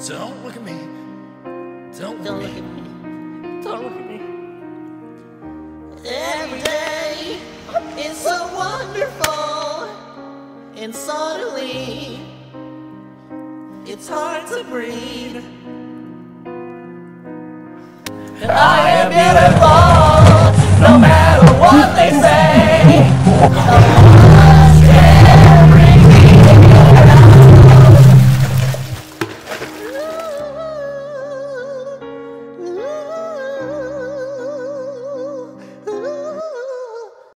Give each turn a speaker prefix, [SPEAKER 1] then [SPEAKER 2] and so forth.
[SPEAKER 1] Don't look at me. Don't look at me. Don't look at me. Every day is so wonderful, and suddenly it's hard to breathe. And I am beautiful, no matter what they say.